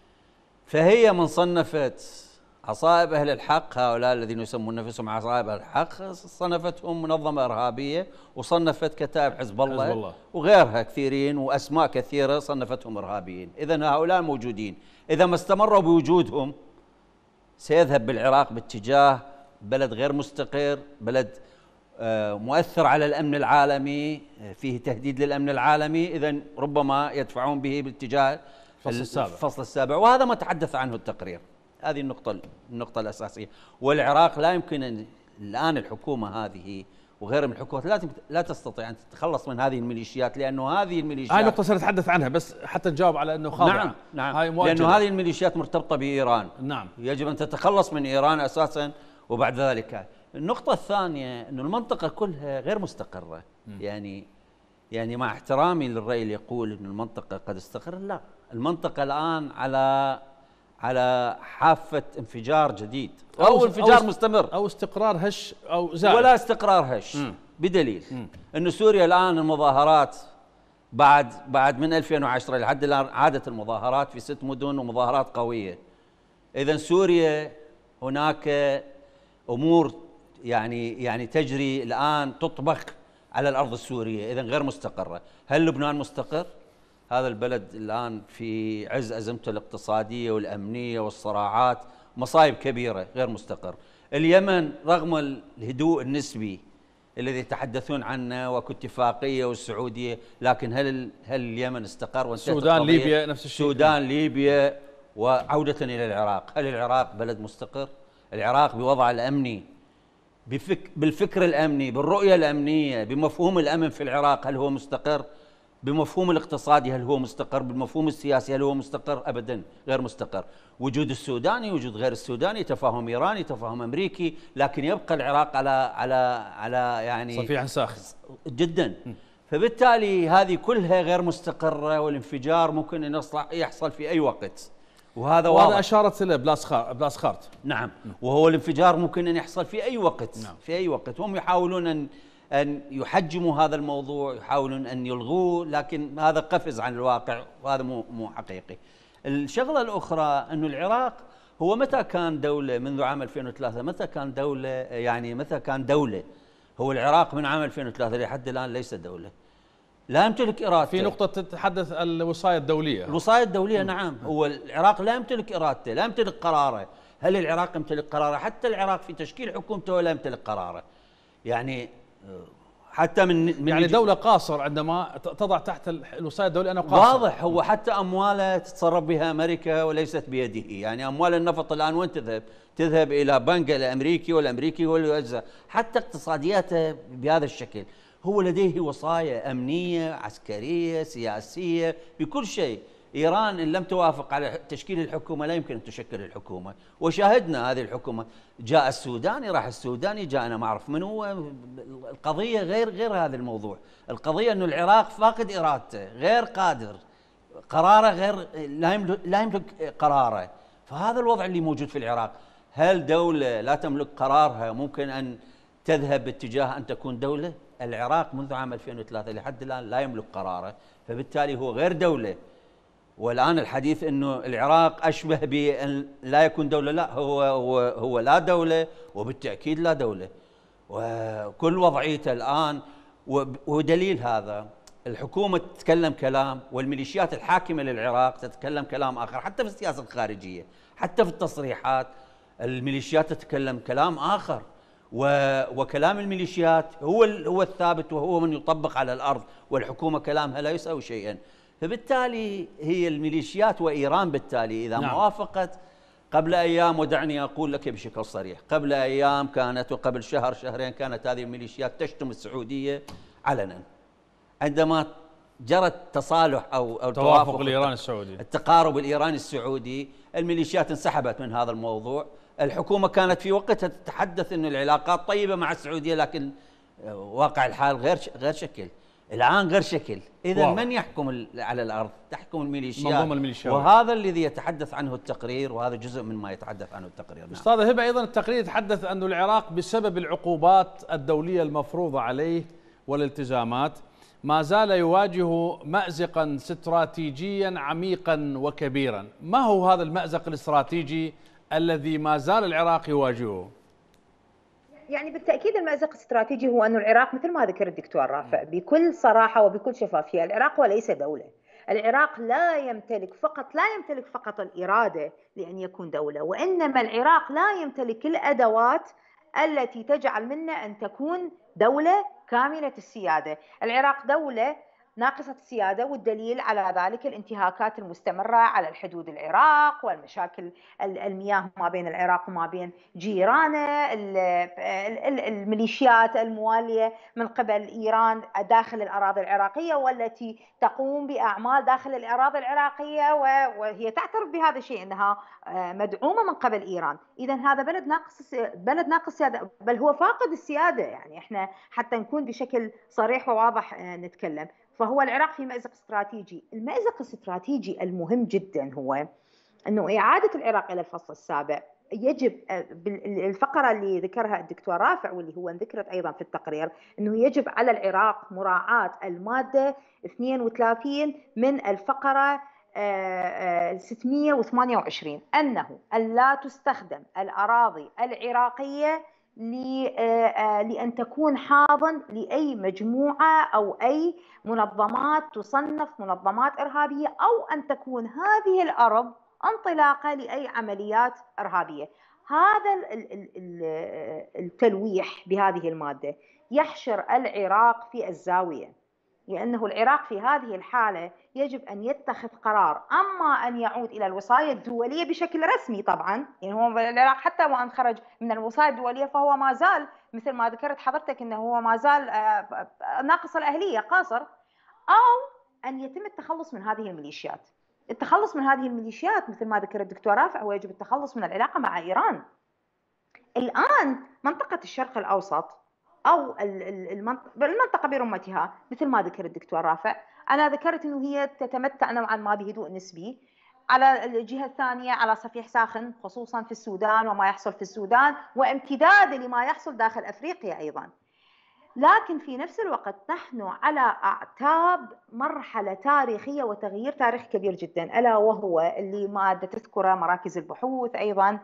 فهي من صنفت عصائب أهل الحق، هؤلاء الذين يسمون نفسهم عصائب أهل الحق، صنفتهم منظمة إرهابية، وصنفت كتائب حزب الله وغيرها كثيرين وأسماء كثيرة صنفتهم إرهابيين. إذن هؤلاء موجودين، إذا ما استمروا بوجودهم سيذهب بالعراق باتجاه بلد غير مستقر، بلد مؤثر على الأمن العالمي، فيه تهديد للأمن العالمي، إذن ربما يدفعون به باتجاه الفصل السابع، وهذا ما تحدث عنه التقرير. هذه النقطة الأساسية. والعراق لا يمكن أن الآن الحكومة هذه وغيرها من الحكومات لا تستطيع أن تتخلص من هذه الميليشيات، لأنه هذه الميليشيات هاي نقطة سنتحدث عنها، بس حتى نجاوب على أنه خاضعة. نعم. لأنه هذه الميليشيات مرتبطة بإيران. نعم. يجب أن تتخلص من إيران أساسا، وبعد ذلك النقطة الثانية أنه المنطقة كلها غير مستقرة. يعني مع احترامي للرأي اللي يقول أن المنطقة قد استقر، لا، المنطقة الآن على حافة انفجار جديد أو انفجار مستمر، أو استقرار هش أو زائد، ولا استقرار هش. بدليل أن سوريا الآن المظاهرات بعد من 2010 لحد الآن عادت المظاهرات في 6 مدن ومظاهرات قوية. إذن سوريا هناك أمور يعني تجري الآن تطبخ على الأرض السورية، إذن غير مستقرة. هل لبنان مستقر؟ هذا البلد الآن في عز أزمته الاقتصادية والأمنية والصراعات، مصايب كبيرة، غير مستقر. اليمن رغم الهدوء النسبي الذي يتحدثون عنه واتفاقية والسعودية، لكن هل اليمن استقر وانتهت السودان ليبيا نفس الشيء. السودان ليبيا وعودة إلى العراق، هل العراق بلد مستقر؟ العراق بوضع الأمني، بالفكر الأمني، بالرؤية الأمنية، بمفهوم الأمن في العراق، هل هو مستقر؟ بمفهوم الاقتصادي هل هو مستقر؟ بالمفهوم السياسي هل هو مستقر؟ أبدا غير مستقر. وجود السوداني، وجود غير السوداني، تفاهم إيراني، تفاهم أمريكي، لكن يبقى العراق على يعني صفيح ساخن جدا. فبالتالي هذه كلها غير مستقرة، والانفجار ممكن أن يحصل في أي وقت، وهذا واضح. وهذا أشارت له بلاسخارت. نعم. وهو الانفجار ممكن أن يحصل في أي وقت. نعم. في أي وقت. هم يحاولون أن يحجموا هذا الموضوع، يحاولون أن يلغوه، لكن هذا قفز عن الواقع وهذا مو حقيقي. الشغلة الأخرى أنه العراق هو متى كان دولة؟ منذ عام 2003 متى كان دولة؟ يعني متى كان دولة؟ هو العراق من عام 2003 لحد الآن ليس دولة، لا يمتلك إرادته. في نقطة تتحدث الوصاية الدولية. الوصاية الدولية نعم، هو العراق لا يمتلك إرادته، لا يمتلك قراره. هل العراق يمتلك قراره؟ حتى العراق في تشكيل حكومته لا يمتلك قراره. يعني حتى من يعني دولة قاصر عندما تضع تحت الوصاية الدولية أنه قاصر. واضح، هو حتى أمواله تتصرف بها أمريكا وليست بيده. يعني أموال النفط الآن وين تذهب؟ تذهب إلى بنك الأمريكي، والأمريكي هو اللي يوزع. حتى اقتصادياته بهذا الشكل. هو لديه وصايا أمنية، عسكرية، سياسية، بكل شيء. إيران إن لم توافق على تشكيل الحكومة لا يمكن أن تشكل الحكومة، وشاهدنا هذه الحكومة. جاء السوداني، راح السوداني، جاء أنا ما أعرف من هو. القضية غير هذا الموضوع. القضية أنه العراق فاقد إرادته، غير قادر، قراره غير، لا يملك قراره. فهذا الوضع اللي موجود في العراق. هل دولة لا تملك قرارها ممكن أن تذهب باتجاه أن تكون دولة؟ العراق منذ عام 2003 لحد الآن لا يملك قراره، فبالتالي هو غير دولة. والآن الحديث أنه العراق أشبه بأن لا يكون دولة، لا، هو لا دولة، وبالتأكيد لا دولة. وكل وضعيته الآن، ودليل هذا الحكومة تتكلم كلام، والميليشيات الحاكمة للعراق تتكلم كلام آخر. حتى في السياسة الخارجية، حتى في التصريحات، الميليشيات تتكلم كلام آخر. وكلام الميليشيات هو الثابت، وهو من يطبق على الأرض، والحكومة كلامها لا يساوي شيئا. فبالتالي هي الميليشيات وإيران بالتالي إذا ما وافقت قبل أيام، ودعني أقول لك بشكل صريح، قبل أيام كانت، وقبل شهر شهرين كانت هذه الميليشيات تشتم السعودية علنا. عندما جرت تصالح أو توافق الإيراني السعودي، التقارب الإيراني السعودي، الميليشيات انسحبت من هذا الموضوع. الحكومة كانت في وقتها تتحدث أن العلاقات طيبة مع السعودية، لكن واقع الحال غير شكل. الآن غير شكل. إذا من يحكم على الأرض؟ تحكم الميليشيات، منظومة الميليشيات، وهذا الذي يتحدث عنه التقرير، وهذا جزء من ما يتحدث عنه التقرير. أستاذ هبة، أيضا التقرير يتحدث أن العراق بسبب العقوبات الدولية المفروضة عليه والالتزامات ما زال يواجه مأزقا استراتيجيا عميقا وكبيرا. ما هو هذا المأزق الاستراتيجي الذي ما زال العراق يواجهه؟ يعني بالتأكيد المأزق الاستراتيجي هو أن العراق مثل ما ذكر الدكتور رافع بكل صراحة وبكل شفافية، العراق وليس دولة. العراق لا يمتلك فقط الإرادة لأن يكون دولة، وإنما العراق لا يمتلك الأدوات التي تجعل منا أن تكون دولة كاملة السيادة. العراق دولة ناقصة السيادة، والدليل على ذلك الانتهاكات المستمرة على الحدود العراق، والمشاكل المياه ما بين العراق وما بين جيرانه، الميليشيات الموالية من قبل إيران داخل الأراضي العراقية، والتي تقوم بأعمال داخل الأراضي العراقية وهي تعترف بهذا الشيء أنها مدعومة من قبل إيران. إذا هذا بلد ناقص سيادة، بل هو فاقد السيادة. يعني إحنا حتى نكون بشكل صريح وواضح نتكلم، فهو العراق في مأزق استراتيجي. المأزق الاستراتيجي المهم جدا هو أنه إعادة العراق إلى الفصل السابع يجب، الفقرة اللي ذكرها الدكتور رافع واللي هو ذكرت أيضا في التقرير، أنه يجب على العراق مراعاة المادة 32 من الفقرة 628 أنه لا تستخدم الأراضي العراقية لأن تكون حاضن لأي مجموعة أو أي منظمات تصنف منظمات إرهابية، أو أن تكون هذه الأرض انطلاقة لأي عمليات إرهابية. هذا التلويح بهذه المادة يحشر العراق في الزاوية، لأنه العراق في هذه الحالة يجب أن يتخذ قرار، أما أن يعود إلى الوصاية الدولية بشكل رسمي. طبعا يعني هو العراق حتى وأن خرج من الوصاية الدولية فهو ما زال مثل ما ذكرت حضرتك أنه هو ما زال ناقص الأهلية، قاصر، أو أن يتم التخلص من هذه الميليشيات. التخلص من هذه الميليشيات مثل ما ذكر الدكتور رافع هو يجب التخلص من العلاقة مع إيران. الآن منطقة الشرق الأوسط أو المنطقة برمتها مثل ما ذكر الدكتور رافع، أنا ذكرت أنه هي تتمتع نوعا ما بهدوء نسبي. على الجهة الثانية على صفيح ساخن، خصوصا في السودان وما يحصل في السودان، وامتداد لما يحصل داخل أفريقيا أيضا. لكن في نفس الوقت نحن على أعتاب مرحلة تاريخية وتغيير تاريخ كبير جدا، ألا وهو اللي ما تذكره مراكز البحوث أيضا،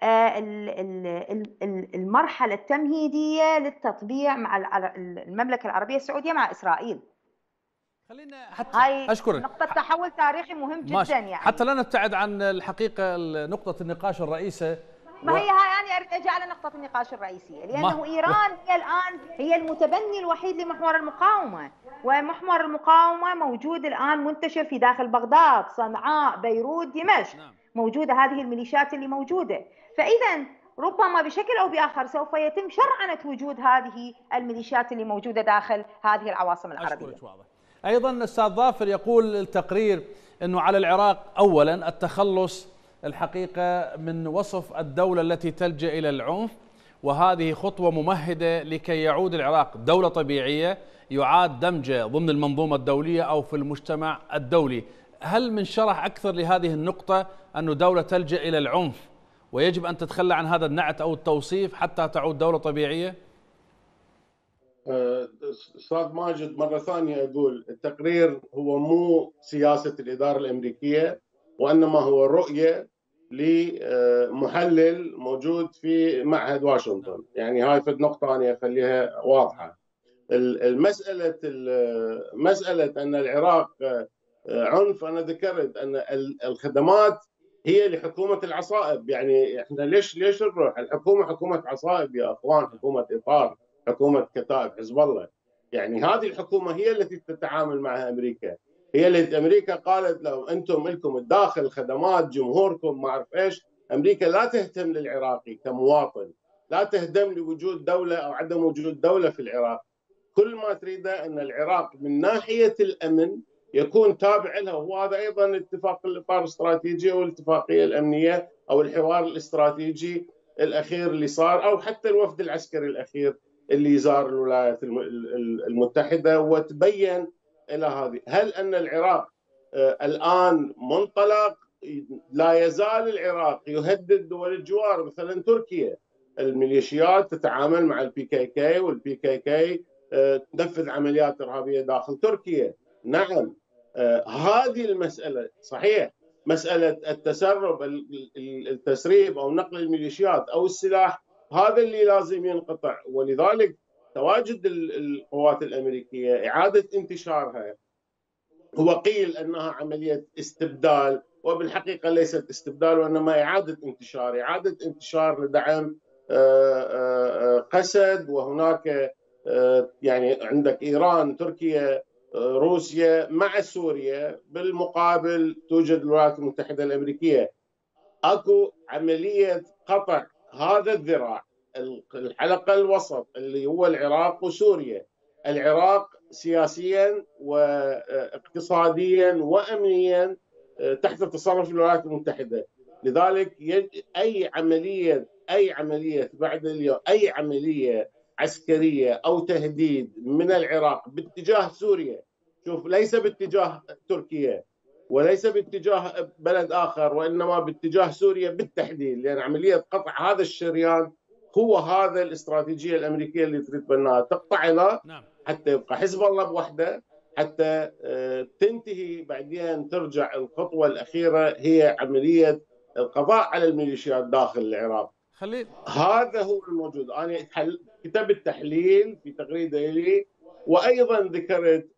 المرحلة التمهيدية للتطبيع مع المملكة العربية السعودية مع إسرائيل. خلينا حتى هاي أشكرك، نقطة تحول تاريخي مهم جدا يعني، حتى لا نبتعد عن الحقيقة نقطة النقاش الرئيسة. ما هي هاي أنا أريد أجي على نقطة النقاش الرئيسية، لأنه إيران هي الآن هي المتبني الوحيد لمحور المقاومة، ومحور المقاومة موجود الآن منتشر في داخل بغداد، صنعاء، بيروت، دمشق. موجودة هذه الميليشيات اللي موجودة، فإذا ربما بشكل أو بآخر سوف يتم شرعنة وجود هذه الميليشيات اللي موجودة داخل هذه العواصم العربية. أيضا أستاذ ظافر يقول التقرير أنه على العراق أولا التخلص الحقيقة من وصف الدولة التي تلجأ إلى العنف، وهذه خطوة ممهدة لكي يعود العراق دولة طبيعية يعاد دمجه ضمن المنظومة الدولية أو في المجتمع الدولي. هل من شرح أكثر لهذه النقطة أنه دولة تلجأ إلى العنف ويجب أن تتخلى عن هذا النعت أو التوصيف حتى تعود دولة طبيعية؟ أستاذ ماجد، مرة ثانية أقول التقرير هو مو سياسة الإدارة الأمريكية، وإنما هو رؤية لمحلل موجود في معهد واشنطن. يعني هاي في النقطة أنا أخليها واضحة. مسألة أن العراق عنف، أنا ذكرت أن الخدمات هي لحكومة العصائب. يعني إحنا ليش نروح الحكومة حكومة عصائب يا أخوان، حكومة إطار، حكومة كتائب حزب الله. يعني هذه الحكومة هي التي تتعامل معها أمريكا، هي اللي أمريكا قالت لهم أنتم لكم الداخل خدمات جمهوركم ما أعرف إيش. أمريكا لا تهتم للعراقي كمواطن، لا تهتم لوجود دولة أو عدم وجود دولة في العراق. كل ما تريده أن العراق من ناحية الأمن يكون تابع لها، وهذا أيضا اتفاق الإطار الاستراتيجي أو الاتفاقية الأمنية أو الحوار الاستراتيجي الأخير اللي صار، أو حتى الوفد العسكري الأخير اللي زار الولايات المتحدة وتبين إلى هذه. هل أن العراق الآن منطلق؟ لا يزال العراق يهدد دول الجوار، مثلا تركيا. الميليشيات تتعامل مع البي كي كي، والبي كي كي تنفذ عمليات إرهابية داخل تركيا. نعم، هذه المسألة صحيح، مسألة التسرب، التسريب أو نقل الميليشيات أو السلاح، هذا اللي لازم ينقطع. ولذلك تواجد القوات الأمريكية، إعادة انتشارها، هو قيل أنها عملية استبدال، وبالحقيقة ليست استبدال وإنما إعادة انتشار لدعم قسد. وهناك يعني عندك إيران، تركيا، روسيا مع سوريا، بالمقابل توجد الولايات المتحدة الأمريكية. أكو عملية قطع هذا الذراع، الحلقة الوسط اللي هو العراق وسوريا. العراق سياسيا واقتصاديا وأمنيا تحت تصرف الولايات المتحدة. لذلك أي عملية بعد اليوم، أي عملية عسكرية أو تهديد من العراق باتجاه سوريا، شوف، ليس باتجاه تركيا وليس باتجاه بلد آخر، وإنما باتجاه سوريا بالتحديد، لأن عملية قطع هذا الشريان هو هذا الاستراتيجية الأمريكية اللي تريد بأنها تقطعنا حتى يبقى حزب الله بوحده، حتى تنتهي بعدين ترجع. الخطوة الأخيرة هي عملية القضاء على الميليشيات داخل العراق. هذا هو الموجود. أنا كتبت تحليل في تغريدة لي، وأيضا ذكرت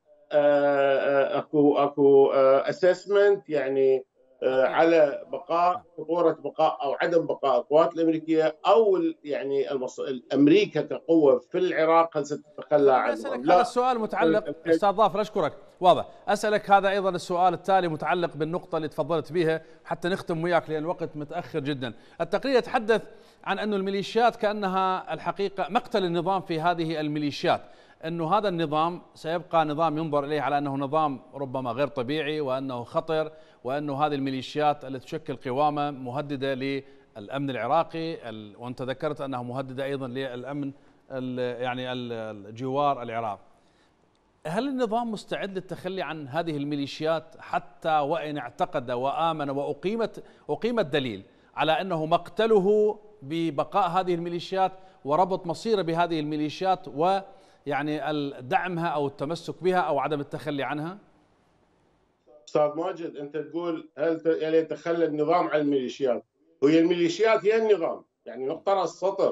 اكو اسسمنت يعني على بقاء، خطوره بقاء او عدم بقاء القوات الامريكيه، او يعني امريكا كقوه في العراق هل ستتخلى عنه؟ اسالك هذا السؤال متعلق، استاذ ظافر اشكرك، واضح. اسالك هذا ايضا السؤال التالي متعلق بالنقطه اللي تفضلت بها حتى نختم وياك لان الوقت متاخر جدا. التقرير يتحدث عن انه الميليشيات كانها الحقيقه مقتل النظام في هذه الميليشيات، أنه هذا النظام سيبقى نظام ينظر إليه على أنه نظام ربما غير طبيعي، وأنه خطر، وأنه هذه الميليشيات التي تشكل قوامة مهددة للأمن العراقي، وأنت ذكرت أنها مهددة أيضا للأمن يعني الجوار العراق. هل النظام مستعد للتخلي عن هذه الميليشيات حتى وإن اعتقد وآمن وأقيم الدليل على أنه مقتله ببقاء هذه الميليشيات وربط مصيره بهذه الميليشيات يعني دعمها أو التمسك بها أو عدم التخلي عنها؟ استاذ ماجد، انت تقول هل يتخلى النظام عن الميليشيات؟ وهي الميليشيات هي النظام، يعني نقطة راس السطر.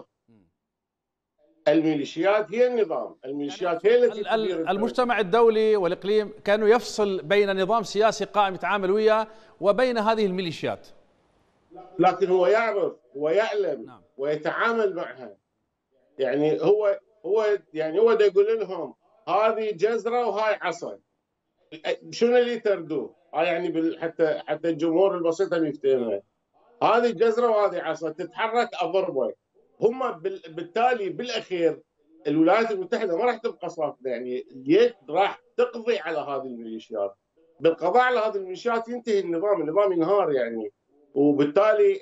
الميليشيات هي النظام، الميليشيات هي التي تدير المجتمع الدولي والإقليم كانوا يفصل بين نظام سياسي قائم يتعامل وياه وبين هذه الميليشيات، لكن هو يعرف ويعلم ويتعامل معها. يعني هو دا يقول لهم هذه جزرة وهاي عصا، شنو اللي تردوه؟ يعني حتى الجمهور البسيط يفتهمها. هذه جزرة وهذه عصا، تتحرك أضربه. هم بالتالي بالاخير الولايات المتحده ما راح تبقى صافنه، يعني اليد راح تقضي على هذه الميليشيات. بالقضاء على هذه الميليشيات ينتهي النظام ينهار يعني. وبالتالي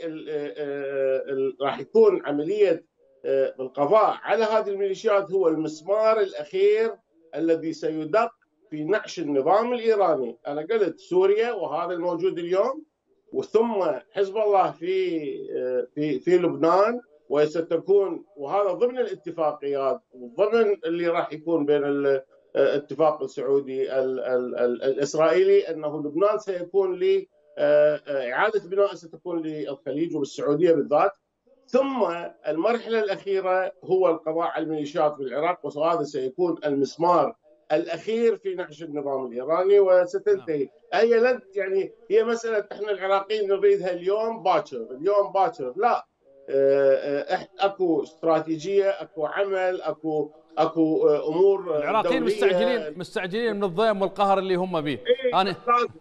راح يكون عمليه القضاء على هذه الميليشيات هو المسمار الاخير الذي سيدق في نعش النظام الايراني. انا قلت سوريا وهذا الموجود اليوم، وثم حزب الله في لبنان، وستكون وهذا ضمن الاتفاقيات ضمن اللي راح يكون بين الاتفاق السعودي الاسرائيلي، انه لبنان سيكون اعاده بناء ستكون للخليج والسعوديه بالذات. ثم المرحله الاخيره هو القضاء على الميليشيات في العراق، وهذا سيكون المسمار الاخير في نعش النظام الايراني وستنتهي. هي مساله احنا العراقيين نريدها اليوم باكر، لا. اكو استراتيجيه، اكو عمل، اكو امور العراقيين مستعجلين من الضيم والقهر اللي هم به. انا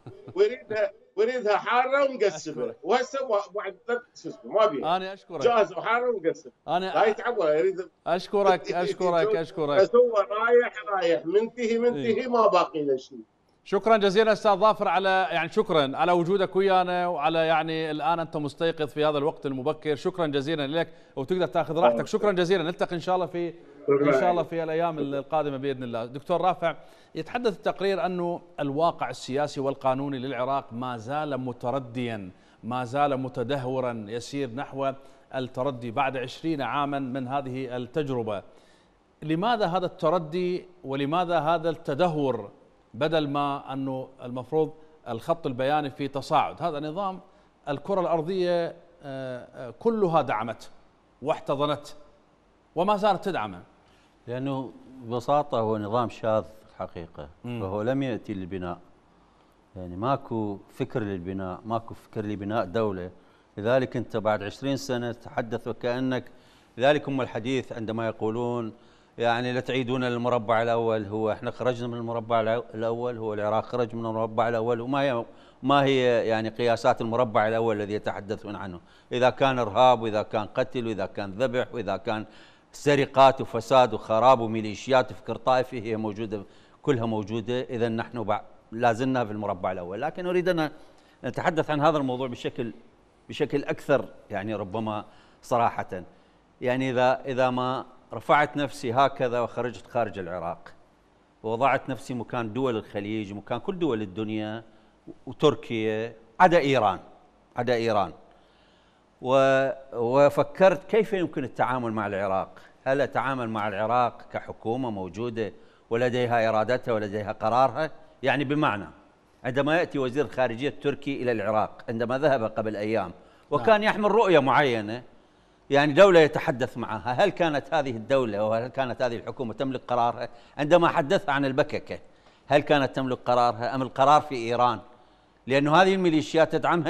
وريدها حاره ومقسمه، وهسه بعد ما بيها. انا اشكرك. جاهز وحاره ومقسم. لا يتعب ولا يريد. اشكرك. بس هو رايح منتهي ما باقي له شيء. شكرا جزيلا استاذ ظافر شكرا على وجودك ويانا، وعلى الان انت مستيقظ في هذا الوقت المبكر. شكرا جزيلا لك، وتقدر تاخذ راحتك. شكرا جزيلا، نلتقي ان شاء الله في الايام القادمه باذن الله. دكتور رافع، يتحدث التقرير انه الواقع السياسي والقانوني للعراق ما زال مترديا، ما زال متدهورا، يسير نحو التردي بعد 20 عاما من هذه التجربه. لماذا هذا التردي ولماذا هذا التدهور بدل ما أنه المفروض الخط البياني في تصاعد؟ هذا نظام الكرة الأرضية كلها دعمته واحتضنته وما زالت تدعمه، لأنه ببساطة هو نظام شاذ حقيقة. فهو لم يأتي للبناء، يعني ماكو فكر للبناء، ماكو فكر لبناء دولة. لذلك أنت بعد 20 سنة تتحدث وكأنك، لذلك هم الحديث عندما يقولون لا تعيدون المربع الأول، هو احنا خرجنا من المربع الأول، هو العراق خرج من المربع الأول. وما هي قياسات المربع الأول الذي يتحدثون عنه؟ إذا كان إرهاب، وإذا كان قتل، وإذا كان ذبح، وإذا كان سرقات وفساد وخراب وميليشيات وفكر طائفي، هي موجودة، كلها موجودة. إذا نحن لازلنا في المربع الأول. لكن أريد أن نتحدث عن هذا الموضوع بشكل أكثر ربما صراحة. إذا ما رفعت نفسي هكذا وخرجت خارج العراق ووضعت نفسي مكان دول الخليج، مكان كل دول الدنيا وتركيا، عدا إيران، وفكرت كيف يمكن التعامل مع العراق. هل أتعامل مع العراق كحكومة موجودة ولديها إرادتها ولديها قرارها؟ بمعنى عندما يأتي وزير الخارجية التركي إلى العراق، عندما ذهب قبل أيام وكان يحمل رؤية معينة، دولة يتحدث معها، هل كانت هذه الدولة وهل كانت هذه الحكومة تملك قرارها؟ عندما حدث عن البككة، هل كانت تملك قرارها أم القرار في إيران؟ لأنه هذه الميليشيات تدعمها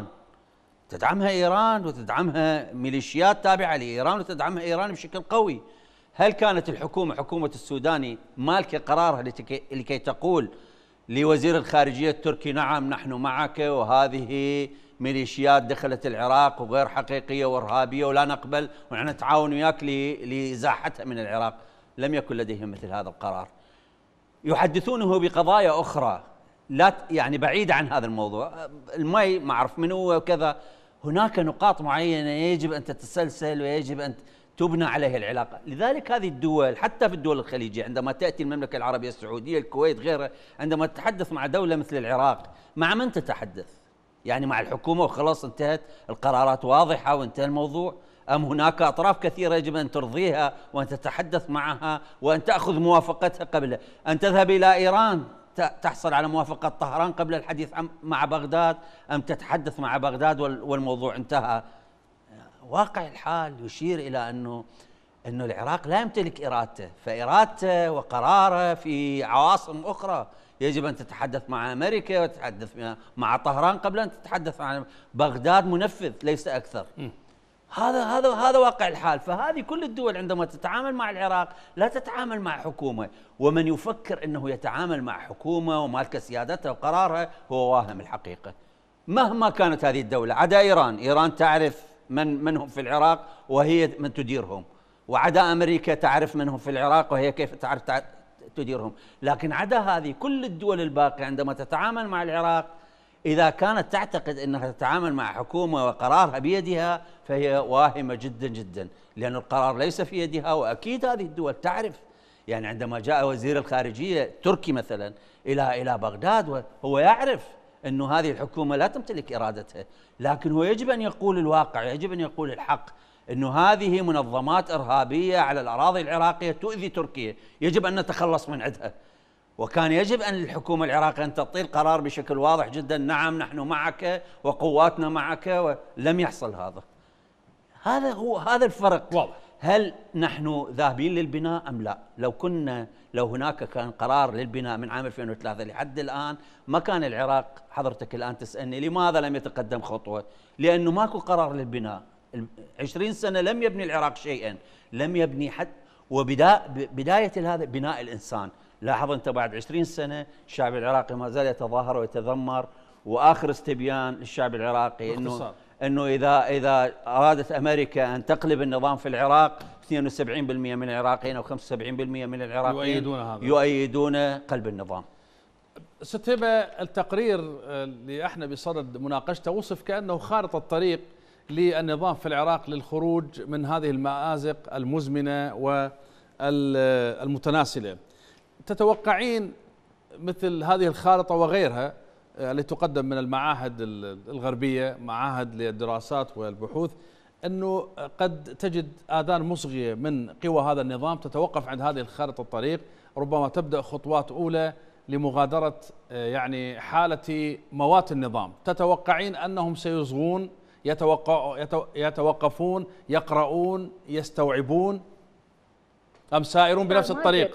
إيران وتدعمها ميليشيات تابعة لإيران وتدعمها إيران بشكل قوي. هل كانت حكومة السوداني مالكة قرارها لكي تقول لوزير الخارجية التركي نعم نحن معك، وهذه ميليشيات دخلت العراق وغير حقيقية وإرهابية ولا نقبل ونحن نتعاون وياك لإزاحتها من العراق؟ لم يكن لديهم مثل هذا القرار. يحدثونه بقضايا أخرى لا بعيدة عن هذا الموضوع، المي ما أعرف منو وكذا. هناك نقاط معينة يجب أن تتسلسل ويجب أن تبنى عليها العلاقة. لذلك هذه الدول، حتى في الدول الخليجية، عندما تأتي المملكة العربية السعودية، الكويت، غيرها، عندما تتحدث مع دولة مثل العراق، مع من تتحدث؟ مع الحكومة وخلاص انتهت القرارات واضحة وانتهى الموضوع، أم هناك أطراف كثيرة يجب أن ترضيها وأن تتحدث معها وأن تأخذ موافقتها قبل أن تذهب إلى إيران تحصل على موافقة طهران قبل الحديث مع بغداد، أم تتحدث مع بغداد والموضوع انتهى؟ واقع الحال يشير إلى أنه العراق لا يمتلك إرادته، فإرادته وقراره في عواصم أخرى. يجب أن تتحدث مع أمريكا وتتحدث مع طهران قبل أن تتحدث مع بغداد، منفذ ليس أكثر. هذا واقع الحال. فهذه كل الدول عندما تتعامل مع العراق لا تتعامل مع حكومة، ومن يفكر أنه يتعامل مع حكومة ومالك سيادتها وقرارها هو واهم الحقيقة. مهما كانت هذه الدولة، عدا إيران تعرف من هم في العراق وهي من تديرهم، وعدا أمريكا تعرف من هم في العراق وهي كيف تعرف تديرهم، لكن عدا هذه كل الدول الباقية عندما تتعامل مع العراق إذا كانت تعتقد أنها تتعامل مع حكومة وقرارها بيدها فهي واهمة جدا جدا، لأن القرار ليس في يدها. وأكيد هذه الدول تعرف، يعني عندما جاء وزير الخارجية التركي مثلا إلى بغداد وهو يعرف أنه هذه الحكومة لا تمتلك إرادتها، لكن هو يجب أن يقول الواقع، يجب أن يقول الحق، أنه هذه منظمات إرهابية على الأراضي العراقية تؤذي تركيا، يجب أن نتخلص من عندها. وكان يجب أن الحكومة العراقية أن تعطي القرار بشكل واضح جدا، نعم نحن معك وقواتنا معك، ولم يحصل هذا. هذا الفرق واضح. هل نحن ذاهبين للبناء أم لا؟ لو هناك كان قرار للبناء من عام 2003 لحد الآن ما كان العراق، حضرتك الآن تسألني لماذا لم يتقدم خطوة؟ لأنه ماكو قرار للبناء. 20 سنة لم يبني العراق شيئا، لم يبني حتى وبداية هذا بناء الإنسان. لاحظ أنت بعد 20 سنة الشعب العراقي ما زال يتظاهر ويتذمر، وآخر استبيان للشعب العراقي أنه إذا أرادت أمريكا أن تقلب النظام في العراق 72% من العراقيين أو 75% من العراقيين يؤيدون قلب النظام. ست هبة، التقرير اللي احنا بصدد مناقشته وصف كأنه خارطة طريق للنظام في العراق للخروج من هذه المآزق المزمنة والمتناسلة. تتوقعين مثل هذه الخارطة وغيرها التي تقدم من المعاهد الغربية، معاهد للدراسات والبحوث، أنه قد تجد آذان مصغية من قوى هذا النظام تتوقف عند هذه الخارطة الطريق، ربما تبدأ خطوات أولى لمغادرة يعني حالة موات النظام؟ تتوقعين أنهم سيصغون، يتوقفون، يقرؤون، يستوعبون، أم سائرون بنفس الطريق؟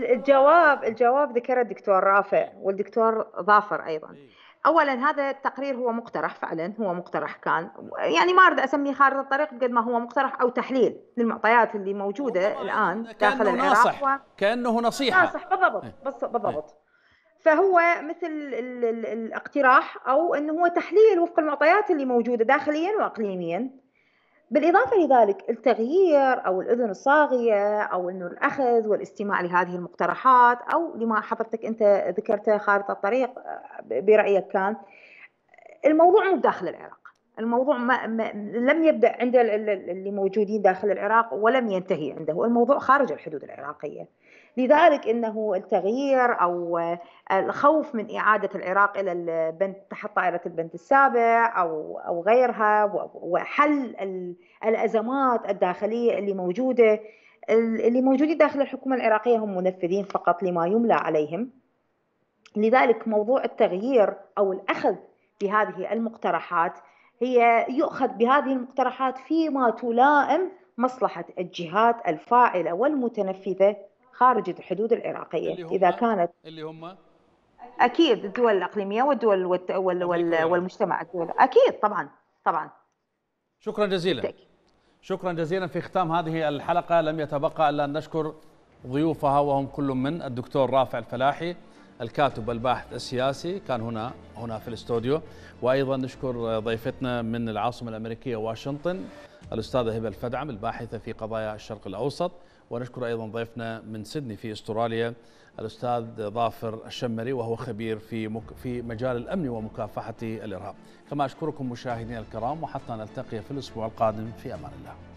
الجواب ذكره الدكتور رافع والدكتور ظافر أيضا. أولا هذا التقرير هو مقترح، فعلا هو مقترح، كان يعني ما أريد أسميه خارطة الطريق قد ما هو مقترح أو تحليل للمعطيات اللي موجودة الآن داخل العراق، كأنه نصيحة. ناصح بالضبط. فهو مثل الاقتراح أو أنه هو تحليل وفق المعطيات اللي موجودة داخليا وإقليميا. بالإضافة لذلك التغيير أو الأذن الصاغية أو أنه الأخذ والاستماع لهذه المقترحات أو لما حضرتك أنت ذكرته خارطة الطريق برأيك، كان الموضوع مو داخل العراق، الموضوع لم يبدأ عند اللي موجودين داخل العراق ولم ينتهي عنده، الموضوع خارج الحدود العراقية. لذلك إنه التغيير أو الخوف من إعادة العراق إلى البند تحت طائرة البند السابع أو غيرها، وحل الأزمات الداخلية اللي موجودين داخل الحكومة العراقية هم منفذين فقط لما يملى عليهم. لذلك موضوع التغيير أو الأخذ بهذه المقترحات هي يؤخذ بهذه المقترحات فيما تلائم مصلحة الجهات الفاعلة والمتنفذة خارج الحدود العراقية، إذا كانت اللي هم أكيد الدول الإقليمية والدول والمجتمع الدولي، أكيد طبعا. شكرا جزيلا. شكرا جزيلا. في ختام هذه الحلقة لم يتبقى إلا أن نشكر ضيوفها، وهم كل من الدكتور رافع الفلاحي الكاتب والباحث السياسي كان هنا في الاستوديو، وأيضا نشكر ضيفتنا من العاصمة الأمريكية واشنطن الأستاذة هبة الفدعم الباحثة في قضايا الشرق الأوسط، ونشكر أيضا ضيفنا من سيدني في أستراليا الأستاذ ظافر الشمري وهو خبير في مجال الأمن ومكافحة الإرهاب. كما أشكركم مشاهدينا الكرام، وحتى نلتقي في الأسبوع القادم في أمان الله.